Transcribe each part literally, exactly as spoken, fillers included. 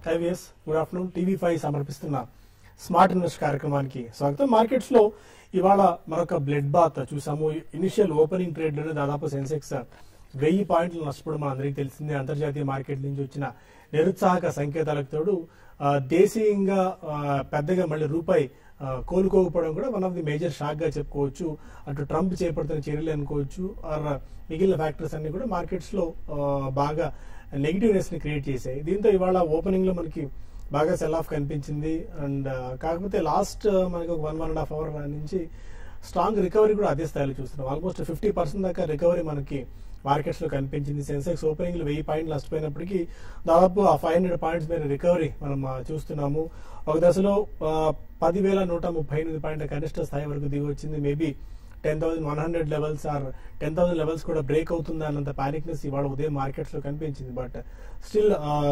Highways good afternoon TV five సమర్పిస్తున్న smart invest కార్యక్రమానికి స్వాగతం. మార్కెట్స్ లో ఇవాళ మరొక బ్లడ్ బాత్ చూసాము. ఇనిషియల్ ఓపెనింగ్ ట్రేడ్ లోనే దాదాపు సెన్సెక్స్ వెయ్యి పాయింట్లు నష్టపోవడం మన అందరికీ తెలిసిందే. అంతర్జాతీయ మార్కెట్ నుంచి వచ్చిన నిరుత్సాహక సంకేతాలకు తోడు దేశీయంగా పెద్దగా మళ్ళీ రూపాయి కోలుకోకపోవడం కూడా one of the major shock గా చెప్పుకోవచ్చు. అటు ట్రంప్ చేపడుతున్న చర్యలు అనుకోవచ్చు, ఆర్ మిగిలిన ఫ్యాక్టర్స్ అన్ని కూడా మార్కెట్స్ లో బాగా నెగిటివ్నెస్ ని క్రియేట్ చేశాయి. దీంతో ఇవాళ ఓపెనింగ్ లో మనకి బాగా సెల్ ఆఫ్ కనిపించింది. అండ్ కాకపోతే లాస్ట్ మనకి ఒక one one and half hour నుంచి స్ట్రాంగ్ రికవరీ కూడా అదే స్థాయిలో చూస్తున్నాం. ఆల్మోస్ట్ ఫిఫ్టీ పర్సెంట్ దాకా రికవరీ మనకి మార్కెట్స్ లో కనిపించింది. సెన్సెక్స్ ఓపెనింగ్ లో వెయ్యి పాయింట్లు నష్టపోయినప్పటికీ దాదాపు ఆ ఫైవ్ హండ్రెడ్ పాయింట్స్ మీద రికవరీ మనం చూస్తున్నాము. ఒక దశలో పదివేల నూట ముప్పై ఎనిమిది పాయింట్ల కనిష్ట స్థాయి వరకు దిగి వచ్చింది. Maybe ten thousand one hundred levels or ten thousand levels కూడా బ్రేక్ అవుతుందా అన్నంత పానిక్నెస్ ఇవాళ ఉదయం మార్కెట్స్ లో కనిపించింది. బట్ స్టిల్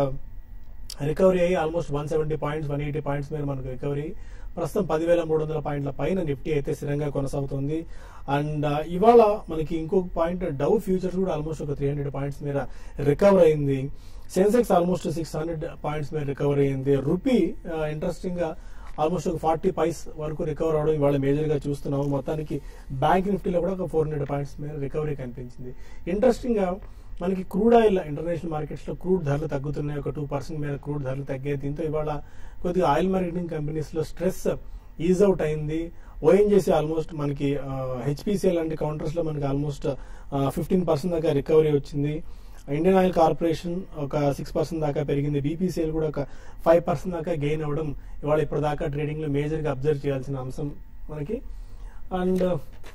రికవరీ అయ్యి almost one seventy points one eighty points మీద మనకు రికవరీ. ప్రస్తుతం పదివేల మూడు వందల పాయింట్ల పైన నిఫ్టీ అయితే స్థిరంగా కొనసాగుతుంది. అండ్ ఇవాళ మనకి ఇంకొక పాయింట్, డౌ ఫ్యూచర్స్ కూడా ఆల్మోస్ట్ ఒక త్రీ హండ్రెడ్ పాయింట్స్ మీద రికవర్ అయింది. Sensex almost six hundred points మీద రికవర్ అయింది. రూపీ ఇంట్రెస్టింగ్ గా ఆల్మోస్ట్ ఒక ఫార్టీ పైస్ వరకు రికవర్ అవడం ఇవాళ మేజర్ గా చూస్తున్నాము. మొత్తానికి బ్యాంక్ నిఫ్టీలో కూడా ఒక ఫోర్ హండ్రెడ్ పాయింట్స్ మీద రికవరీ కనిపించింది. ఇంట్రెస్టింగ్ గా మనకి క్రూడ్ ఆయిల్ ఇంటర్నేషనల్ మార్కెట్స్ లో క్రూడ్ ధరలు తగ్గుతున్నాయి. ఒక టూ పర్సెంట్ మీద క్రూడ్ ధరలు తగ్గాయి. దీంతో ఇవాళ కొద్దిగా ఆయిల్ మార్కెటింగ్ కంపెనీస్ లో స్ట్రెస్ ఈజ్ అవుట్ అయింది. ఓఎన్జీసీ ఆల్మోస్ట్ మనకి హెచ్పిసిఎల్ లాంటి కౌంటర్స్ లో మనకి ఆల్మోస్ట్ ఫిఫ్టీన్ పర్సెంట్ దాకా రికవరీ వచ్చింది. ఇండియన్ ఆయిల్ కార్పొరేషన్ ఒక సిక్స్ పర్సెంట్ దాకా పెరిగింది. బీపీసీఎల్ కూడా ఒక ఫైవ్ పర్సెంట్ దాకా గెయిన్ అవ్వడం ఇవాళ ఇప్పటిదాకా ట్రేడింగ్ లో మేజర్ గా అబ్జర్వ్ చేయాల్సిన అంశం మనకి. అండ్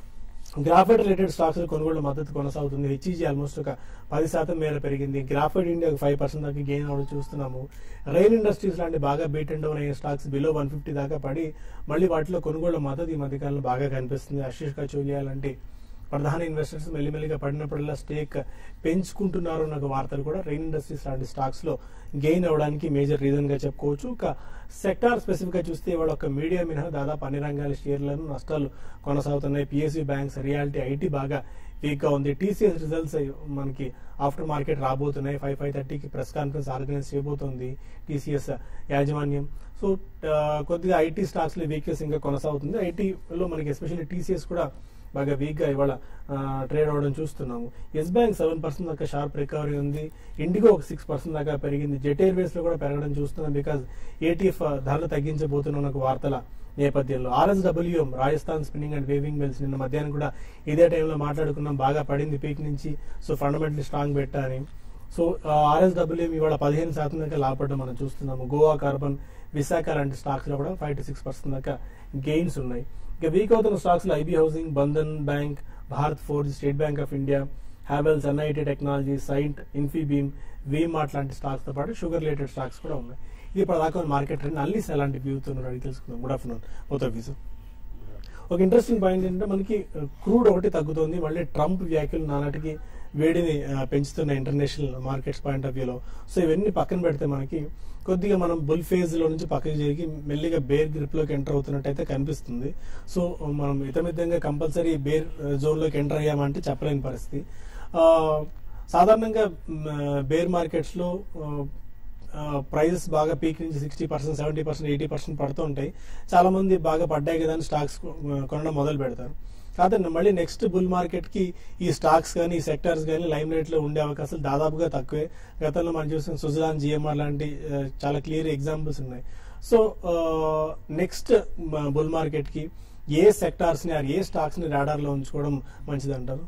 గ్రాఫైట్ రిలేటెడ్ స్టాక్స్ కొనుగోలు మద్దతు కొనసాగుతుంది. హెచ్ఈజీ ఆల్మోస్ట్ ఒక పది శాతం మేర పెరిగింది. గ్రాఫైట్ ఇండియా ఒక ఫైవ్ పర్సెంట్ దాకా గెయిన్ అవ్వడం చూస్తున్నాము. రైల్ ఇండస్ట్రీస్ లాంటి బాగా బీట్ అండ్ డౌన్ అయిన స్టాక్స్ బిలో వన్ ఫిఫ్టీ దాకా పడి మళ్ళీ వాటిలో కొనుగోలు మద్దతు ఈ మధ్యకాలంలో బాగా కనిపిస్తుంది. ఆశీష్ కచోలియా లాంటి ప్రధాన ఇన్వెస్టర్స్ మెల్లిమెల్లిగా పడినప్పుడల్లా స్టేక్ పెంచుకుంటున్నారు అన్న వార్తలు కూడా రైల్ ఇండస్ట్రీస్ లాంటి స్టాక్స్ లో గెయిన్ అవడానికి మేజర్ రీజన్ గా చెప్పుకోవచ్చు. ఒక సెక్టార్ స్పెసిఫిక్ గా చూస్తే ఇవాళ ఒక మీడియా మినహా దాదాపు అన్ని రంగాల షేర్లను నష్టాలు కొనసాగుతున్నాయి. పిఎస్యూ బ్యాంక్స్, రియాలిటీ, ఐటీ బాగా వీక్ గా ఉంది. టీసీఎస్ రిజల్ట్స్ మనకి ఆఫ్టర్ మార్కెట్ రాబోతున్నాయి. ఫైవ్ ఫైవ్ థర్టీకి ప్రెస్ కాన్ఫరెన్స్ ఆర్గనైజ్ చేయబోతోంది టీసీఎస్ యాజమాన్యం. సో కొద్దిగా ఐటీ స్టాక్స్ లో వీక్నెస్ ఇంకా కొనసాగుతుంది. ఐటీలో మనకి ఎస్పెషల్లీ టీసీఎస్ కూడా బాగా వీక్ గా ఇవాళ ట్రేడ్ అవడం చూస్తున్నాము. ఎస్ బ్యాంక్ సెవెన్ పర్సెంట్ దాకా షార్ప్ రికవరీ ఉంది. ఇండిగో ఒక సిక్స్ పర్సెంట్ దాకా పెరిగింది. జెట్ ఎయిర్వేస్ లో కూడా పెరగడం చూస్తున్నాం. బికాస్ ఏటీఎఫ్ ధరలు తగ్గించబోతున్న వార్తల నేపథ్యంలో RSWM Rajasthan spinning and weaving mills నిన్న మధ్యాహ్నం కూడా ఇదే టైంలో మాట్లాడుకున్నాం. బాగా పడింది పీక్ నుంచి. సో ఫండమెంటల్ స్ట్రాంగ్ పెట్టాలి. సో ఆర్ఎస్డబ్ల్యూఎం ఇవాళ పదిహేను శాతం దాకా లాభపడడం మనం చూస్తున్నాము. గోవా కార్బన్, విశాఖ లాంటి స్టాక్స్ లో కూడా ఫైవ్ టు సిక్స్ పర్సెంట్ దాకా గెయిన్స్ ఉన్నాయి. ఇక వీక్ అవుతున్న స్టాక్స్ లో IB housing, Bandhan bank, Bharat forge, state bank of India, Havells, NIT technology, Cyient, Infibeam, VMart లాంటి స్టాక్స్ తో పాటు షుగర్ రిలేటెడ్ స్టాక్స్ కూడా ఉన్నాయి. ఇది ప్రధాన మార్కెట్ ట్రెండ్. అన్లీస్ ఎలాంటి వ్యూతో అడిగి తెలుసుకుందాం. Good afternoon both of you. ఒక ఇంట్రెస్టింగ్ పాయింట్ ఏంటంటే మనకి క్రూడ్ ఒకటి తగ్గుతుంది. మళ్ళీ ట్రంప్ వ్యాఖ్యలు నానాటికి వేడిని పెంచుతున్న ఇంటర్నేషనల్ మార్కెట్స్ పాయింట్ ఆఫ్ వ్యూలో. సో ఇవన్నీ పక్కన పెడితే మనకి కొద్దిగా మనం బుల్ ఫేజ్ లో నుంచి పక్కకి జరిగి మెల్లిగా బేర్ గ్రిప్ లోకి ఎంటర్ అవుతున్నట్టయితే కనిపిస్తుంది. సో మనం ఇతమిద్దంగా కంపల్సరీ బేర్ జోన్ లోకి ఎంటర్ అయ్యామంటే చెప్పలేని పరిస్థితి. సాధారణంగా బేర్ మార్కెట్స్ లో ప్రైజెస్ బాగా పీక్ నుంచి sixty percent seventy percent eighty percent పడుతూ ఉంటాయి. చాలా మంది బాగా పడ్డాయి కదా అని స్టాక్స్ కొనడం మొదలు పెడతారు. కాదండి, మళ్ళీ నెక్స్ట్ బుల్ మార్కెట్ కి ఈ స్టాక్స్ కానీ ఈ సెక్టార్స్ కానీ లైమ్ లైట్ లో ఉండే అవకాశాలు దాదాపుగా తక్కువే. గతంలో మనం చూసిన సుజలాన్, జిఎంఆర్ లాంటి చాలా క్లియర్ ఎగ్జాంపుల్స్ ఉన్నాయి. సో నెక్స్ట్ బుల్ మార్కెట్ కి ఏ సెక్టార్స్ ని ఏ స్టాక్స్ ని రాడార్ లో ఉంచుకోవడం మంచిది అంటారు?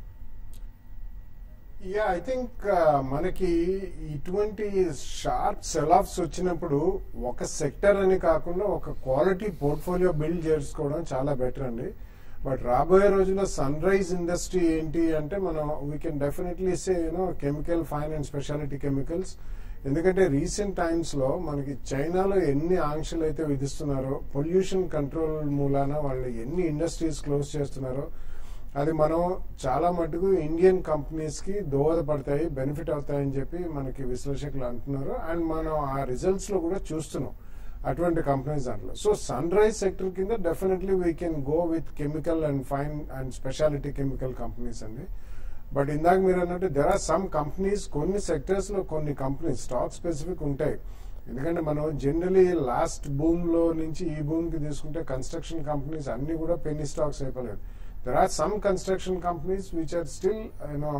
యా, ఐ థింక్ మనకి ఇటువంటి షార్ప్ సెల్ ఆఫ్స్ వచ్చినప్పుడు ఒక సెక్టర్ అని కాకుండా ఒక క్వాలిటీ పోర్ట్ఫోలియో బిల్డ్ చేసుకోవడం చాలా బెటర్ అండి. బట్ రాబోయే రోజుల్లో సన్ రైజ్ ఇండస్ట్రీ ఏంటి అంటే మనం we can definitely say you know chemical, fine and speciality chemicals. ఎందుకంటే రీసెంట్ టైమ్స్ లో మనకి చైనాలో ఎన్ని ఆంక్షలు అయితే విధిస్తున్నారో, పొల్యూషన్ కంట్రోల్ మూలాన వాళ్ళు ఎన్ని ఇండస్ట్రీస్ క్లోజ్ చేస్తున్నారో అది మనం చాలా మటుకు ఇండియన్ కంపెనీస్ కి దోహదపడతాయి, బెనిఫిట్ అవుతాయని చెప్పి మనకి విశ్లేషకులు అంటున్నారు. అండ్ మనం ఆ రిజల్ట్స్ లో కూడా చూస్తున్నాం అటువంటి కంపెనీస్ దాంట్లో. సో సన్ రైజ్ సెక్టర్ కింద definitely we can go with chemical and fine and specialty chemical companies అండి. బట్ ఇందాక మీరు అన్నట్టు దెర్ ఆర్ సమ్ కంపెనీస్, కొన్ని సెక్టర్స్ లో కొన్ని కంపెనీస్ స్టాక్ స్పెసిఫిక్ ఉంటాయి. ఎందుకంటే మనం జనరలీ లాస్ట్ బూమ్ లో నుంచి ఈ బూమ్ కి తీసుకుంటే కన్స్ట్రక్షన్ కంపెనీస్ అన్ని కూడా పెన్నీ స్టాక్స్ అయిపోలేదు. There are some construction companies which are still you know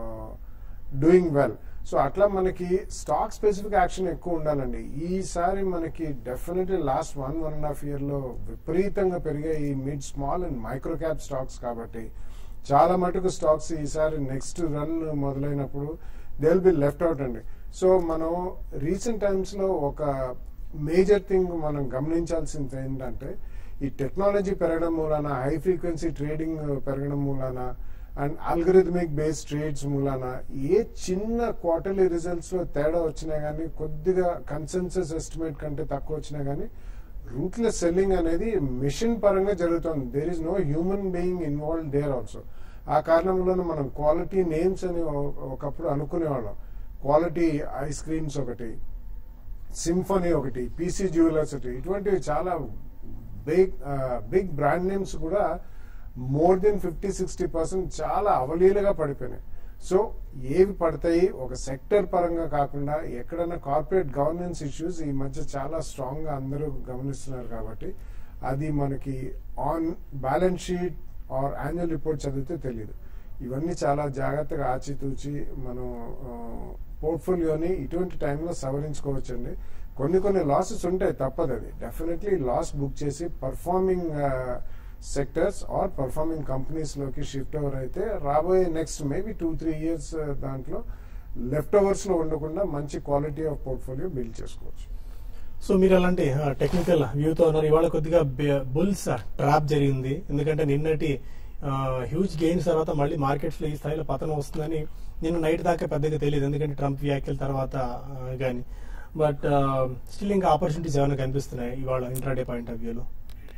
doing well. So అట్లా మనకి స్టాక్ స్పెసిఫిక్ యాక్షన్ ఎక్కువ ఉండాలండి. ఈసారి మనకి definitely last one one and half year లో విపరీతంగా పెరిగే ఈ mid small and micro cap stocks కాబట్టి చాలా మటుకు స్టాక్స్ ఈసారి నెక్స్ట్ రన్ మొదలైనప్పుడు they will be left out అండి. సో మనం రీసెంట్ టైమ్స్ లో ఒక మేజర్ థింగ్ మనం గమనించాల్సింది ఏంటంటే ఈ టెక్నాలజీ పెరగడం మూలాన, హై ఫ్రీక్వెన్సీ ట్రేడింగ్ పెరగడం మూలాన అండ్ ఆల్గరిథమిక్ బేస్డ్ ట్రేడ్స్ మూలాన ఏ చిన్న క్వార్టర్లీ రిజల్ట్స్ లో తేడా వచ్చినా గానీ, కొద్దిగా కన్సెన్సస్ ఎస్టిమేట్ కంటే తక్కువ వచ్చినా గానీ రూట్లెస్ సెల్లింగ్ అనేది మిషన్ పరంగా జరుగుతుంది. There is no human being involve there also. ఆ కారణంలోనే మనం క్వాలిటీ నేమ్స్ అని ఒకప్పుడు అనుకునేవాళ్ళం. క్వాలిటీ ఐస్ క్రీమ్స్ ఒకటి, సింఫనీ ఒకటి, పీసీ జ్యువెలర్స్ ఒకటి, ఇటువంటివి చాలా బిగ్ బిగ్ బ్రాండ్ నేమ్స్ కూడా more than fifty sixty percent చాలా అవలీలుగా పడిపోయినాయి. సో ఏవి పడతాయి ఒక సెక్టర్ పరంగా కాకుండా ఎక్కడైనా కార్పొరేట్ గవర్నెన్స్ ఇష్యూస్ ఈ మధ్య చాలా స్ట్రాంగ్ గా అందరూ గమనిస్తున్నారు కాబట్టి అది మనకి on balance sheet or annual report చదివితే తెలియదు. ఇవన్నీ చాలా జాగ్రత్తగా ఆచితూచి మనం పోర్ట్ఫోలియోని ఇటువంటి టైంలో సవరించుకోవచ్చండి. కొన్ని కొన్ని లాసెస్ ఉంటాయి, తప్పదు. అది డెఫినెట్లీ లాస్ బుక్ చేసి performing sectors or performing companies లోకి షిఫ్ట్ ఓవర్ అయితే రాబోయే next maybe two three years దాంట్లో లెఫ్ట్ ఓవర్స్ లో ఉండకుండా మంచి క్వాలిటీ ఆఫ్ పోర్ట్ఫోలియో బిల్డ్ చేసుకోవచ్చు. సో మీరు అలాంటి టెక్నికల్ వ్యూతో ఉన్నారు. ఇవాళ కొద్దిగా బుల్స్ ట్రాప్ జరిగింది, ఎందుకంటే నిన్నటి హ్యూజ్ గెయిన్స్ తర్వాత మళ్ళీ మార్కెట్స్ లో ఈ స్థాయిలో పతనం వస్తుందని నిన్న నైట్ దాకా పెద్దగా తెలియదు, ఎందుకంటే ట్రంప్ వ్యాఖ్యల తర్వాత కానీ. బట్ స్టిల్ ఇంకా ఆపర్చునిటీస్ ఏమైనా కనిపిస్తున్నాయి ఇవాళ ఇంట్రాడే పాయింట్ ఆఫ్ వ్యూలో?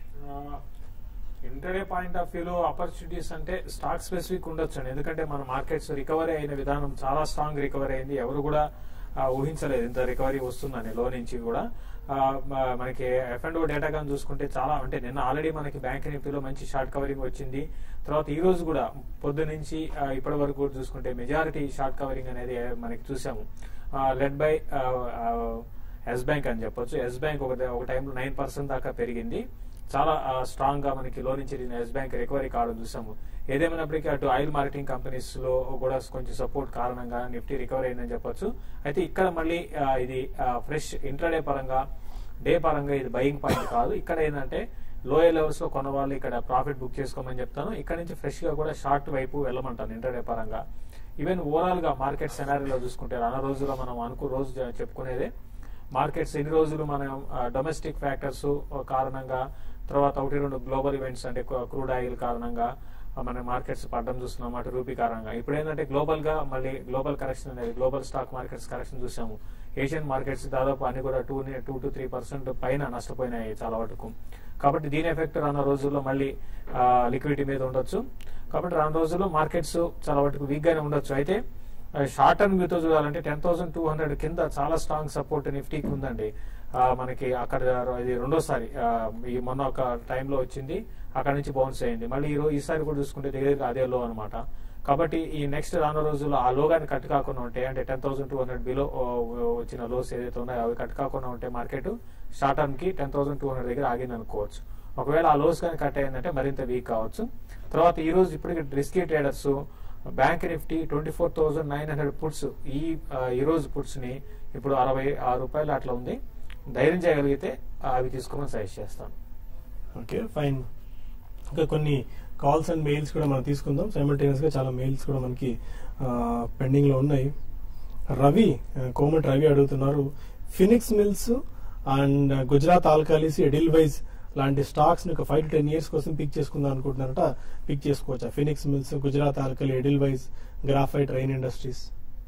ఇంటర్డే పాయింట్ ఆఫ్ వ్యూలో ఆపర్చునిటీస్ అంటే స్టాక్ స్పెసిఫిక్ ఉండొచ్చు అండి. ఎందుకంటే మన మార్కెట్స్ రికవరీ అయిన విధానం చాలా స్ట్రాంగ్ రికవరీ అయింది. ఎవరు కూడా ఊహించలేదు ఇంత రికవరీ వస్తుందని లో నుంచి కూడా. మనకి ఎఫ్ అండ్ ఓ డేటా కానీ చూసుకుంటే చాలా, అంటే నిన్న ఆల్రెడీ మనకి బ్యాంక్ నిఫ్టీలో మంచి షార్ట్ కవరింగ్ వచ్చింది. తర్వాత ఈ రోజు కూడా పొద్దు నుంచి ఇప్పటి వరకు చూసుకుంటే మెజారిటీ షార్ట్ కవరింగ్ అనేది మనకి చూసాము. లెడ్ బై ఎస్ బ్యాంక్ అని చెప్పొచ్చు. ఎస్ బ్యాంక్ ఒక ఒక టైంలో నైన్ పర్సెంట్ దాకా పెరిగింది. చాలా స్ట్రాంగ్ గా మనకి లో నుంచి ఎస్ బ్యాంక్ రికవరీ కావడం చూసాము. ఏదేమైనప్పటికీ అటు ఆయిల్ మార్కెటింగ్ కంపెనీస్ లో కూడా కొంచెం సపోర్ట్ కారణంగా నిఫ్టీ రికవరీ అయిందని చెప్పొచ్చు. అయితే ఇక్కడ మళ్ళీ ఇది ఫ్రెష్ ఇంట్రాడే పరంగా డే పరంగా ఇది బయింగ్ పాయింట్ కాదు. ఇక్కడ ఏంటంటే లోయర్ లెవెల్స్ లో కొన్న వాళ్ళు ఇక్కడ ప్రాఫిట్ బుక్ చేసుకోమని చెప్తాను. ఇక్కడ నుంచి ఫ్రెష్ గా కూడా షార్ట్ వైపు వెళ్ళమంటాను ఇంట్రాడే పరంగా. ఈవెన్ ఓవరాల్ గా మార్కెట్ సెనారీలో చూసుకుంటే రాను రోజుల్లో మనం అనుకో రోజు చెప్పుకునేదే మార్కెట్స్ ఎన్ని రోజులు మనం డొమెస్టిక్ ఫ్యాక్టర్స్ కారణంగా, తర్వాత ఒకటి రెండు గ్లోబల్ ఈవెంట్స్ అంటే క్రూడ్ ఆయిల్ కారణంగా మన మార్కెట్స్ పడ్డం చూస్తున్నాం, అటు రూపీ కారణంగా. ఇప్పుడు ఏంటంటే గ్లోబల్ గా మళ్ళీ గ్లోబల్ కరెక్షన్ అనేది, గ్లోబల్ స్టాక్ మార్కెట్స్ కరెక్షన్ చూసాము. ఏషియన్ మార్కెట్స్ దాదాపు అన్ని కూడా two two to three percent పైన నష్టపోయినాయి చాలా వరకు. కాబట్టి దీని ఎఫెక్ట్ రానున్న రోజుల్లో మళ్ళీ లిక్విడిటీ మీద ఉండొచ్చు. కాబట్టి రాను రోజుల్లో మార్కెట్స్ చాలా వరకు వీక్ గానే ఉండొచ్చు. అయితే షార్ట్ టర్మ్ వ్యూతో చూడాలంటే టెన్ థౌసండ్ టూ హండ్రెడ్ కింద చాలా స్ట్రాంగ్ సపోర్ట్ నిఫ్టీకి ఉందండి. మనకి అక్కడ ఇది రెండోసారి ఈ మొన్న ఒక టైంలో వచ్చింది, అక్కడ నుంచి బౌన్స్ అయింది. మళ్ళీ ఈ రోజు ఈసారి కూడా చూసుకుంటే దగ్గర అదే లో అనమాట. కాబట్టి ఈ నెక్స్ట్ రాను రోజుల్లో ఆ లోగాని కట్ కాకుండా ఉంటే, అంటే ten thousand two hundred below వచ్చిన లోస్ ఏదైతే ఉన్నాయో అవి కట్ కాకుండా ఉంటే మార్కెట్ షార్ట్ టర్మ్ కి టెన్ థౌసండ్ టూ హండ్రెడ్ దగ్గర ఆగింది అనుకోవచ్చు. ఒకవేళ ఆ లోస్ కానీ కట్ అయిందంటే మరింత వీక్ కావచ్చు. తర్వాత ఈ రోజు ఇప్పటికి risky traders bank Nifty twenty four thousand nine hundred puts ఈ ఈ రోజు పుట్స్ ని ఇప్పుడు అరవై ఆరు రూపాయలు అట్లా ఉంది. ధైర్యం చేయగలిగితే అవి తీసుకోమని సజెస్ట్ చేస్తాను. Okay, fine. ఇంకా కొన్ని కాల్స్ అండ్ మెయిల్స్ కూడా మనం తీసుకుందాం. సైమల్టేనియస్ గా చాలా మెయిల్స్ కూడా మనకి పెండింగ్ లో ఉన్నాయి. రవి, కోమటి రవి అడుగుతున్నారు, Phoenix Mills and Gujarat Alkalies, Edelweiss లాంటి స్టాక్స్ ని ఒక ఫైవ్ టు టెన్ ఇయర్స్ కోసం పిక్ చేసుకుందాం అనుకుంటున్నారట. పిక్ చేసుకోవచ్చా? Phoenix Mills, Gujarat alkali, Edelweiss, Graphite, Rain Industries.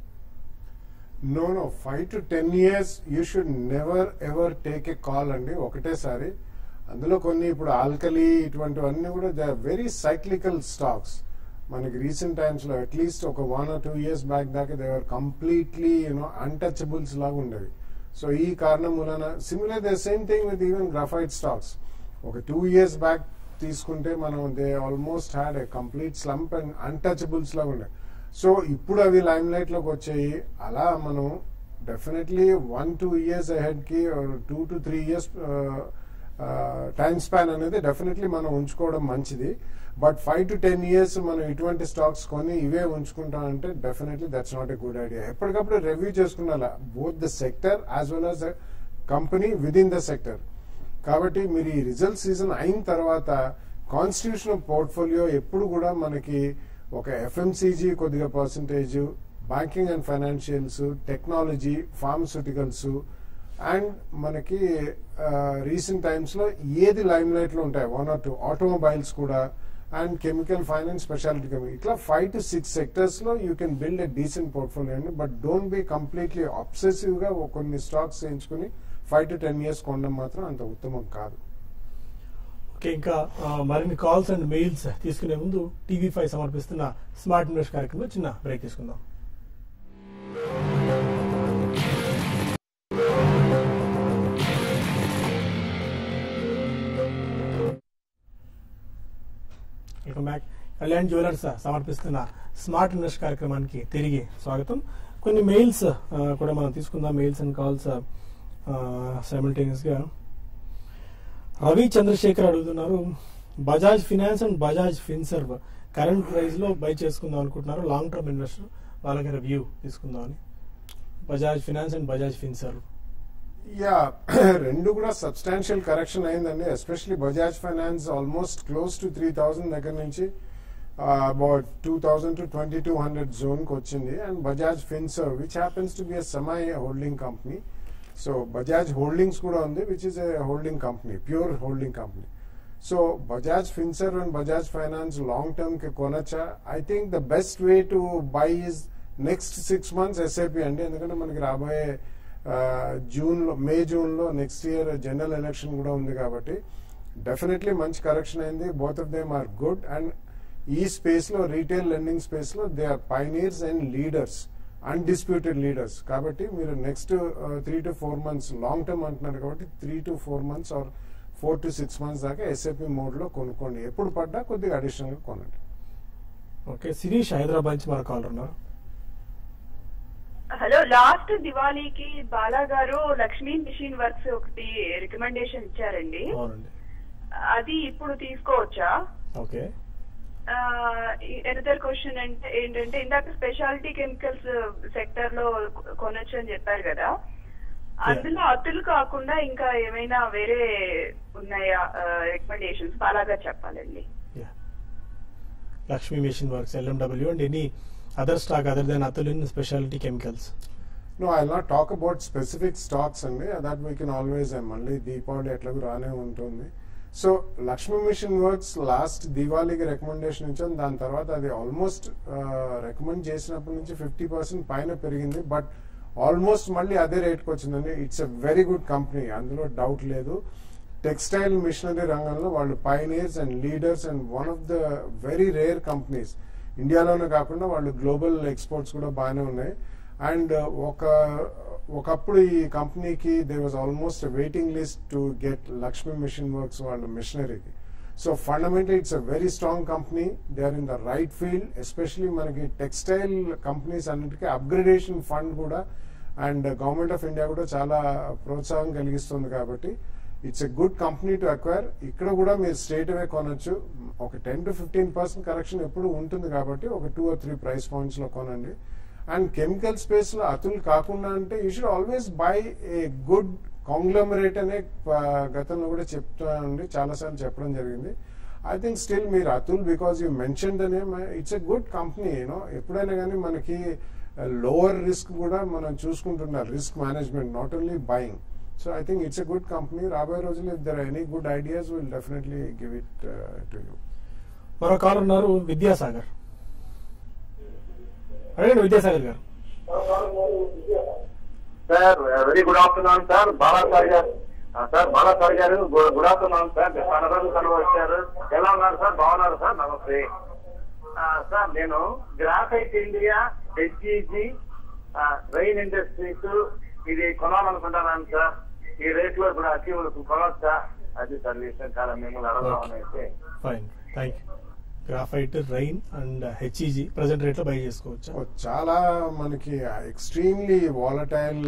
No no five to ten years you should never ever take a call అండి ఒకటేసారి. అందులో కొన్ని ఇప్పుడు ఆల్కలీ ఇటువంటివన్నీ కూడా they are very cyclical stocks. మనకి రీసెంట్ టైమ్స్ లో అట్లీస్ట్ ఒక one or two years back దాకా they are completely you know untouchables లాగా ఉండేవి. సో ఈ కారణం వలన similar the same thing with even graphite stocks. ఒక టూ ఇయర్స్ బ్యాక్ తీసుకుంటే మనం they almost had a complete slump and untouchables లాగా ఉండే. సో ఇప్పుడు అవి లైమ్ లైట్ లోకి వచ్చాయి. అలా మనం డెఫినెట్లీ వన్ టూ ఇయర్స్ అహెడ్కి two to three years time span అనేది డెఫినెట్లీ మనం ఉంచుకోవడం మంచిది. But five to ten years మనం ఇటువంటి స్టాక్స్ కొని ఇవే ఉంచుకుంటామంటే definitely that's not a good idea. ఎప్పటికప్పుడు రివ్యూ చేసుకున్నారా both the sector as well as the company within the sector. కాబట్టి మీరు ఈ రిజల్ట్ సీజన్ అయిన తర్వాత కాన్స్టిట్యూషనల్ పోర్ట్ఫోలియో ఎప్పుడు కూడా మనకి ఒక ఎఫ్ఎంసీజీ కొద్దిగా percentage, banking and financials, technology, pharmaceuticals and మనకి రీసెంట్ టైమ్స్ లో ఏది లైమ్ లైట్ లో ఉంటాయి వన్ ఆర్ టూ ఆటోమొబైల్స్ కూడా and chemical finance, specialty chemical, ఇట్లా ఫైవ్ టు సిక్స్ సెక్టర్స్ లో you can build a decent portfolio అండి. But don't be completely obsessive గా కొన్ని స్టాక్స్ చేయించుకుని ఫైవ్ టు టెన్ ఇయర్స్ కొనడం మాత్రం అంత ఉత్తమం కాదు. ఓకే, ఇంకా మరిన్ని కాల్స్ అండ్ మెయిల్స్ తీసుకునే ముందు టీవీ ఫైవ్ సమర్పిస్తున్న స్మార్ట్ ఇన్వెస్ట్ కార్యక్రమంలో చిన్న బ్రేక్ తీసుకుందాం. Welcome back. కళ్యాణ్ జ్యువెలర్స్ సమర్పిస్తున్న స్మార్ట్ ఇన్వెస్ట్ కార్యక్రమానికి తిరిగి స్వాగతం. కొన్ని మెయిల్స్ కూడా మనం తీసుకుందాం. మెయిల్స్ అండ్ కాల్స్ సైమల్టేనియస్ గా. రవి చంద్రశేఖర్ అడుగుతున్నారు, Bajaj finance and Bajaj Finserv current price లో బై చేసుకుందాం అనుకుంటున్నారు. లాంగ్ టర్మ్ ఇన్వెస్టర్, వాళ్ళకి రివ్యూ తీసుకుందామని. Bajaj finance and Bajaj Finserv యా రెండు కూడా సబ్స్టాన్షియల్ కరెక్షన్ అయిందండి. Especially Bajaj finance almost close to three thousand దగ్గర నుంచి about two thousand to twenty two hundred zone కి వచ్చింది. And Bajaj Finserv which happens to be a semi holding company. So Bajaj holdings కూడా ఉంది which is a holding company, pure holding company. So Bajaj Finserv and Bajaj finance long term కి కొనొచ్చా? I think the best way to buy is next six months SIP అండి. ఎందుకంటే మనకి రాబోయే June లో May June లో నెక్స్ట్ ఇయర్ జనరల్ ఎలక్షన్ కూడా ఉంది కాబట్టి డెఫినెట్లీ మంచి కరెక్షన్ అయింది. Both of them are good. And ఈ స్పేస్ లో రీటైల్ లెండింగ్ స్పేస్ లో they are pioneers and leaders, undisputed leaders. కాబట్టి మీరు next three to four months long term అంటున్నారు కాబట్టి three to four months or four to six months దాకా SIP mode లో కొనుక్కోండి. ఎప్పుడు పడ్డా కొద్దిగా అడిషనల్ గా కొనండి. ఓకే, శిరీష్ హైదరాబాద్ నుంచి మన కాల్ ఉన్నారు. హలో, లాస్ట్ దివాళీకి బాలా గారు లక్ష్మీ మిషన్ వర్క్స్ ఒకటి రికమెండేషన్ ఇచ్చారండి. అది ఇప్పుడు తీసుకోవచ్చా? ఓకే. ఎనదర్ క్వశ్చన్ అంటే ఏంటంటే ఇందాక స్పెషాలిటీ కెమికల్స్ సెక్టర్ లో కొనొచ్చు అని చెప్పారు కదా, అందులో అతులు కాకుండా ఇంకా ఏమైనా వేరే ఉన్నాయా రికమెండేషన్స్? బాలాగా చెప్పాలండి. Lakshmi Machine Works, L M W and any other stock other than Atul in specialty chemicals? No, I'll not talk about specific stocks అండి. that we can always మళ్ళీ దీపావళి ఎట్లాగూ రానే ఉంటుంది. So Lakshmi Machine Works last దివాళీకి recommendation ఇచ్చాను. దాని తర్వాత అది ఆల్మోస్ట్ రికమెండ్ చేసినప్పటి నుంచి ఫిఫ్టీ పర్సెంట్ పైన పెరిగింది. బట్ ఆల్మోస్ట్ మళ్ళీ అదే రేట్కి వచ్చిందండి. It's a very good company, అందులో డౌట్ లేదు. టెక్స్టైల్ మిషనరీ రంగంలో వాళ్ళు pioneers and leaders and one of the very rare companies. ఇండియాలోనే కాకుండా వాళ్ళు గ్లోబల్ ఎక్స్పోర్ట్స్ కూడా బాగానే ఉన్నాయి. అండ్ ఒక ఒకప్పుడు ఈ కంపెనీకి they was almost waiting list to get Lakshmi Machine Works వాళ్ళ మిషనరీకి. So fundamental it's a very strong company. They are in the right field. Especially మనకి టెక్స్టైల్ కంపెనీస్ అన్నిటికీ అప్గ్రేడేషన్ ఫండ్ కూడా అండ్ గవర్నమెంట్ ఆఫ్ ఇండియా కూడా చాలా ప్రోత్సాహం కలిగిస్తుంది. కాబట్టి it's a good company to acquire. ఇక్కడ కూడా మీరు స్ట్రేట్ అవే కొనొచ్చు. ఒక ten to fifteen percent correction ఎప్పుడు ఉంటుంది కాబట్టి ఒక two are three price points లో కొనండి. అండ్ కెమికల్ స్పేస్ లో అతులు కాకుండా అంటే you should always buy a good conglomerate అనే గతంలో కూడా చెప్తానండి, చాలాసార్లు చెప్పడం జరిగింది. ఐ థింక్ స్టిల్ మీరు Atul because you mention the name, it's a good company. You know ఎప్పుడైనా కానీ మనకి లోవర్ రిస్క్ కూడా మనం చూసుకుంటున్నారు, risk management, not only buying. So I think it's a good company. రాబోయే రోజులు if there any good ideas will definitely give it to you. మరో call ఉన్నారు, విద్యాసాగర్. అడగండి విద్యాసాగర్ గారు. Sir very good afternoon sir. Bala sir గారు సార్ బాలా సార్ గారు good afternoon sir. చాలా రోజులు కనుక వచ్చారు. ఎలా ఉన్నారు సార్? బాగున్నారు సార్. నమస్తే సార్. నేను Graphite India, HEG, Rain Industries ఇది కొనాలనుకుంటున్నాను సార్. ఈ రేట్ లో ఇప్పుడు అచీవ్ కొనవచ్చా? అది సార్ విషయం చాలా మిమ్మల్ని అడగడం అయితే. Fine, thank you. Graphite, Rain and HEG present rate లో బై చేసుకోవచ్చు. చాలా మనకి ఎక్స్ట్రీమ్లీ వాలటైల్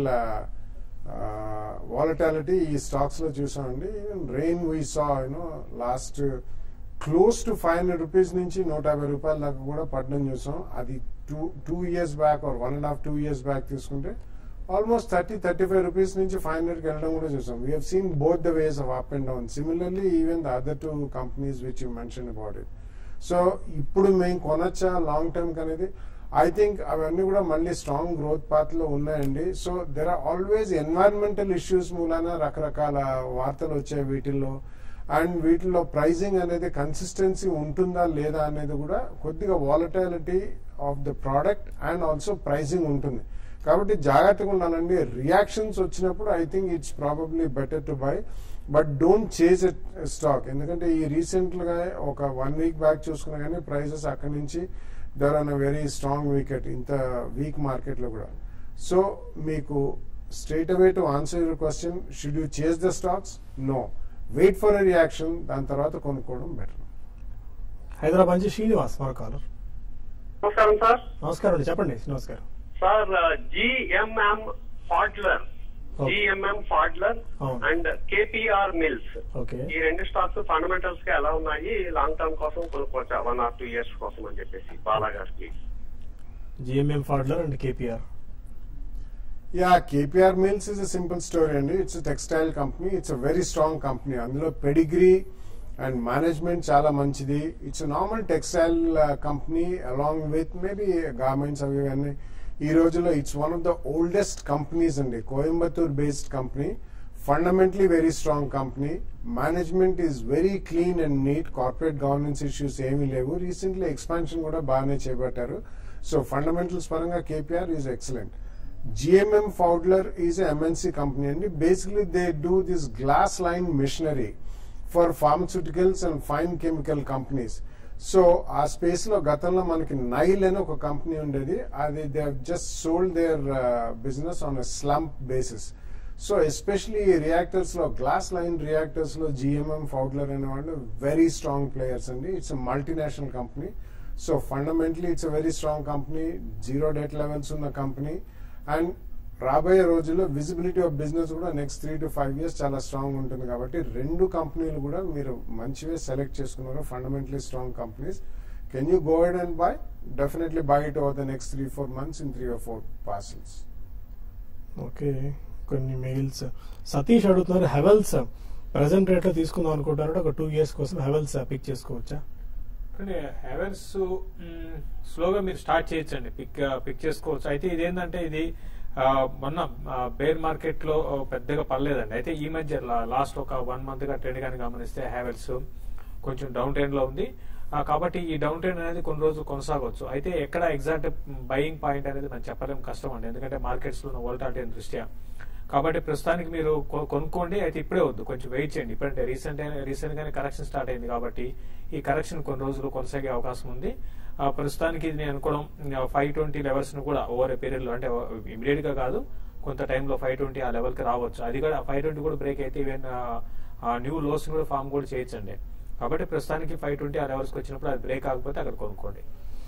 వాలటాలిటీ ఈ స్టాక్స్ లో చూసామండి. Rain we saw you know last close to five hundred rupees నుంచి నూట యాభై రూపాయల దాకా కూడా పడడం చూసాం. అది two two years back or one and half two years back తీసుకుంటే almost thirty thirty five rupees నుంచి ఫైవ్ హండ్రెడ్కి వెళ్ళడం కూడా చూసాం. We have scene both the ways of up and down. Similarly even the other two companies which you mention about it. So ఇప్పుడు మేము కొనొచ్చా long term అనేది, ఐ థింక్ అవన్నీ కూడా మళ్ళీ స్ట్రాంగ్ గ్రోత్ పాత్ లో ఉన్నాయండి. So there are always environmental issues మూలాన రకరకాల వార్తలు వచ్చాయి వీటిల్లో. అండ్ వీటిలో ప్రైజింగ్ అనేది కన్సిస్టెన్సీ ఉంటుందా లేదా అనేది కూడా కొద్దిగా volatility of the product and also pricing ఉంటుంది. కాబట్టి జాగ్రత్తగా ఉండాలండి. రియాక్షన్స్ వచ్చినప్పుడు I think it's probably better to buy, but don't chase at stock. ఎందుకంటే ఈ రీసెంట్ గా ఒక వన్ వీక్ బ్యాక్ చూసుకున్నా కానీ ప్రైసెస్ అక్కడి నుంచి there on a very strong wicket ఇంత వీక్ మార్కెట్ లో కూడా. సో మీకు straight away to answer your question, should you chase the stocks? No, wait for a reaction, దాని తర్వాత కొనుక్కోవడం బెటర్. హైదరాబాద్ నుంచి శ్రీనివాస్ మరో కాలర్. నమస్కారం సార్. నమస్కారం అండి, చెప్పండి. నమస్కారం sir. GMM Pfaudler GMM Pfaudler and KPR Mills, ఈ రెండు స్టాక్స్ ఫండమెంటల్స్ గా ఎలా ఉన్నాయి, లాంగ్ టర్మ్ కోసం కొనుక్కోవచ్చా, వన్ ఆర్ టూ ఇయర్స్ కోసం అని చెప్పేసి Bala garu please. GMM Pfaudler and KPR. Yeah, KPR mills is a simple story అండి. It's textile company, it's a very strong company. అందులో పెడిగ్రీ అండ్ మేనేజ్మెంట్ చాలా మంచిది. It's normal textile company along with maybe garments అవి ఇవన్నీ. ఈ రోజుల్లో it's one of the oldest companies అండి, Coimbatore based company, fundamentally very strong company. Management is very clean and neat, corporate governance issues ఏమీ లేవు. Recently expansion కూడా బాగానే చేపట్టారు. సో ఫండమెంటల్స్ పరంగా KPR is excellent. GMM Pfaudler is MNC company అండి. Basically they do this glass line machinery for pharmaceuticals and fine chemical companies. So ఆ space లో గతంలో మనకి నైల్ అని ఒక కంపెనీ ఉండేది, అది they have just sold their business on a slump basis. So especially reactors లో, గ్లాస్ లైన్ రియాక్టర్స్ లో జిఎంఎం ఫౌడ్లర్ అనే వాళ్ళు వెరీ స్ట్రాంగ్ ప్లేయర్స్ అండి. It's a multinational company. So fundamentally it's a very strong company, zero debt levels ఉన్న కంపెనీ. And రాబోయే రోజుల్లో visibility of business కూడా next three to five years చాలా స్ట్రాంగ్ ఉంటుంది. కాబట్టి రెండు కంపెనీలు కూడా మీరు మంచివే సెలెక్ట్ చేసుకున్నారు, fundamentally strong companies. Can you go ahead and buy? Definitely buy it over the next three four months in three or four parcels. Okay, కొన్ని మెయిల్స్. సతీష్ అడుగుతున్నారు, హెవెల్స్ ప్రెసెంట్ రేట్ లో తీసుకుందాం అనుకుంటారు, ఒక టూ ఇయర్స్ కోసం హెవెల్స్ పిక్ చేసుకోవచ్చా? అంటే హెవెల్స్ స్లోగా మీరు స్టార్ట్ చేయొచ్చండి, పిక్ పిక్ చేసుకోవచ్చు. అయితే ఇదేంటంటే ఇది మొన్న బేర్ మార్కెట్ లో పెద్దగా పర్లేదండి. అయితే ఈ మధ్య లాస్ట్ ఒక వన్ మంత్ గా ట్రెండ్ కానీ గమనిస్తే హ్యావెల్స్ కొంచెం డౌన్ ట్రెండ్ లో ఉంది. కాబట్టి ఈ డౌన్ ట్రెండ్ అనేది కొన్ని రోజులు కొనసాగవచ్చు. అయితే ఎక్కడ ఎగ్జాక్ట్ బయింగ్ పాయింట్ అనేది మనం చెప్పలేం, కష్టం అండి, ఎందుకంటే మార్కెట్స్ లో ఉన్న వోల్టాలిటీ దృష్ట్యా. కాబట్టి ప్రస్తుతానికి మీరు కొనుక్కోండి. అయితే ఇప్పుడే వద్దు, కొంచెం వెయిట్ చేయండి. ఇప్పుడంటే రీసెంట్ రీసెంట్ గానే కరెక్షన్ స్టార్ట్ అయింది కాబట్టి ఈ కరెక్షన్ కొన్ని రోజులు కొనసాగే అవకాశం ఉంది. ప్రస్తుతానికి నేను అనుకోవడం ఫైవ్ ట్వంటీ లెవెల్స్ ను కూడా ఓవర్ ఏ పీరియడ్ లో, అంటే ఇమీడియట్ గా కాదు, కొంత టైంలో ఫైవ్ ట్వంటీ ఆ లెవెల్ కి రావచ్చు. అది కూడా ఫైవ్ ట్వంటీ కూడా బ్రేక్ అయితే ఈవెన్ న్యూ లోస్ కూడా ఫామ్ కూడా చేయొచ్చండి. కాబట్టి ప్రస్తుతానికి ఫైవ్ ట్వంటీ ఆ లెవెల్స్ కి వచ్చినప్పుడు అది బ్రేక్ ఆగిపోతే అక్కడ కొనుక్కోండి.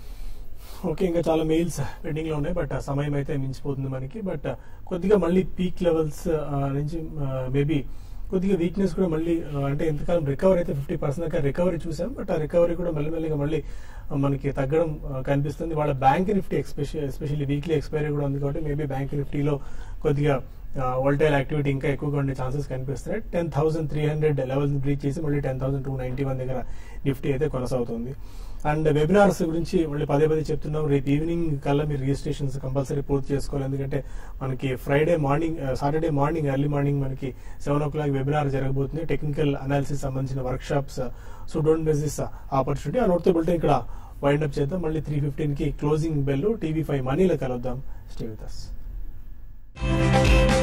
ఓకే, ఇంకా చాలా మెయిల్స్ పెండింగ్ లో ఉన్నాయి, బట్ సమయం అయితే మించిపోతుంది మనకి. బట్ కొద్దిగా మళ్ళీ పీక్ లెవెల్స్ నుంచి మేబీ కొద్దిగా వీక్నెస్ కూడా మళ్ళీ, అంటే ఎంతకాలం రికవరీ అయితే ఫిఫ్టీ పర్సెంట్ దాకా రికవరీ చూసాం, బట్ ఆ రికవరీ కూడా మెల్లమెల్లిగా మళ్ళీ మనకి తగ్గడం కనిపిస్తుంది. వాళ్ళ bank Nifty especially especially weekly expiry కూడా ఉంది కాబట్టి మేబీ బ్యాంక్ నిఫ్టీలో కొద్దిగా వోల్టైల్ యాక్టివిటీ ఇంకా ఎక్కువగా ఉండే ఛాన్సెస్ కనిపిస్తున్నాయి. Ten thousand three hundred levels breach చేసి మళ్ళీ ten thousand two ninety one దగ్గర నిఫ్టీ అయితే కొనసాగుతుంది. అండ్ వెబినార్స్ గురించి మళ్ళీ పదే పదే చెప్తున్నాం, రేపు ఈవినింగ్ కల్లా మీరు రిజిస్ట్రేషన్స్ కంపల్సరీ పూర్తి చేసుకోవాలి. ఎందుకంటే మనకి Friday morning, Saturday morning early morning మనకి సెవెన్ ఓ క్లాక్ వెబినార్ జరగబోతుంది, టెక్నికల్ అనాలిసిస్ సంబంధించిన workshops. So don't miss this opportunity. ఆ నోట్తో బుల్టెన్ ఇక్కడ వైండ్ అప్ చేద్దాం. మళ్ళీ త్రీ ఫిఫ్టీన్ కి క్లోజింగ్ బెల్ టీవీ ఫైవ్ మనీలో కలుద్దాం. Stay with us.